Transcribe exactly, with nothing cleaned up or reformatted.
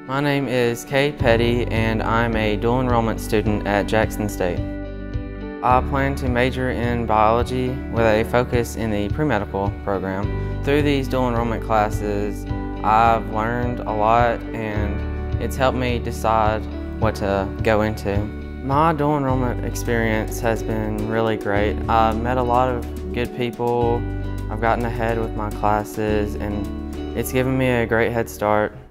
My name is Cade and I'm a dual enrollment student at Jackson State. I plan to major in biology with a focus in the pre-medical program. Through these dual enrollment classes, I've learned a lot and it's helped me decide what to go into. My dual enrollment experience has been really great. I've met a lot of good people, I've gotten ahead with my classes, and it's given me a great head start